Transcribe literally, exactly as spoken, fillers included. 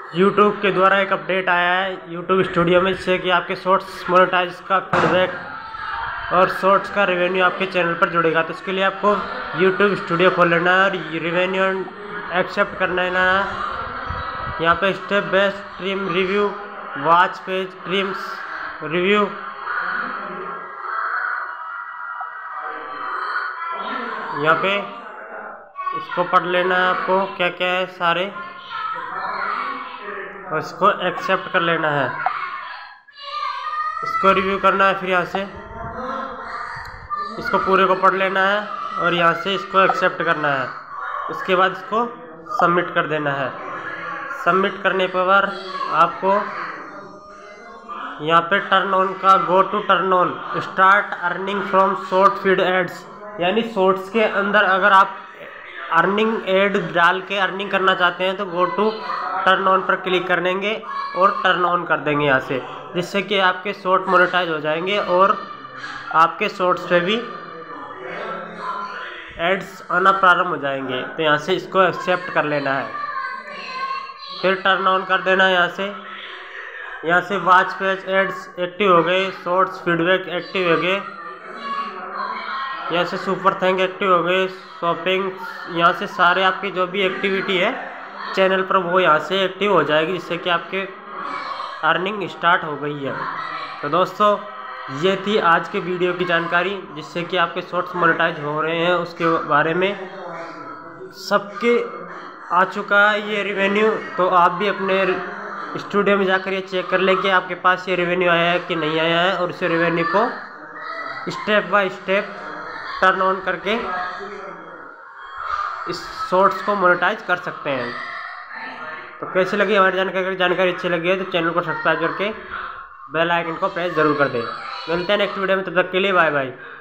YouTube के द्वारा एक अपडेट आया है यूट्यूब स्टूडियो में, जिससे कि आपके शॉर्ट्स मोनेटाइज का फीडबैक और शॉर्ट्स का रेवेन्यू आपके चैनल पर जुड़ेगा। तो इसके लिए आपको यूट्यूब स्टूडियो खोल लेना है और रेवेन्यू एक्सेप्ट करना है ना। यहाँ पे step best trim review, watch page trims review, यहाँ पे इसको पढ़ लेना है आपको क्या क्या है सारे, और इसको एक्सेप्ट कर लेना है। इसको रिव्यू करना है, फिर यहाँ से इसको पूरे को पढ़ लेना है और यहाँ से इसको एक्सेप्ट करना है। उसके बाद इसको सबमिट कर देना है। सबमिट करने पर बाद आपको यहाँ पे टर्न ऑन का go to turn on start earning from short feed ads, यानी शॉर्ट्स के अंदर अगर आप अर्निंग एड डाल के अर्निंग करना चाहते हैं तो गो टू टर्न ऑन पर क्लिक कर देंगे और टर्न ऑन कर देंगे यहाँ से, जिससे कि आपके शॉर्ट मोनेटाइज हो जाएंगे और आपके शॉर्ट्स पे भी एड्स आना प्रारंभ हो जाएंगे। तो यहाँ से इसको एक्सेप्ट कर लेना है, फिर टर्न ऑन कर देना है। यहाँ से यहाँ से वॉच पेज एड्स एक्टिव हो गए, शॉर्ट्स फीडबैक एक्टिव हो गए, यहाँ से सुपर थैंक एक्टिव हो गए, शॉपिंग, यहाँ से सारे आपकी जो भी एक्टिविटी है चैनल पर वो यहाँ से एक्टिव हो जाएगी, जिससे कि आपके अर्निंग स्टार्ट हो गई है। तो दोस्तों ये थी आज के वीडियो की जानकारी, जिससे कि आपके शॉर्ट्स मोनेटाइज हो रहे हैं उसके बारे में सबके आ चुका है ये रेवेन्यू। तो आप भी अपने स्टूडियो में जाकर ये चेक कर लें कि आपके पास ये रेवेन्यू आया है कि नहीं आया है, और इस रेवेन्यू को step by step turn on करके इस शॉर्ट्स को मोनेटाइज कर सकते हैं। तो कैसी लगी हमारी जानकारी जानकारी अच्छी लगी है तो चैनल को सब्सक्राइब करके बेल आइकन को प्रेस जरूर कर दें। मिलते हैं नेक्स्ट वीडियो में, तब तक के लिए बाय बाय।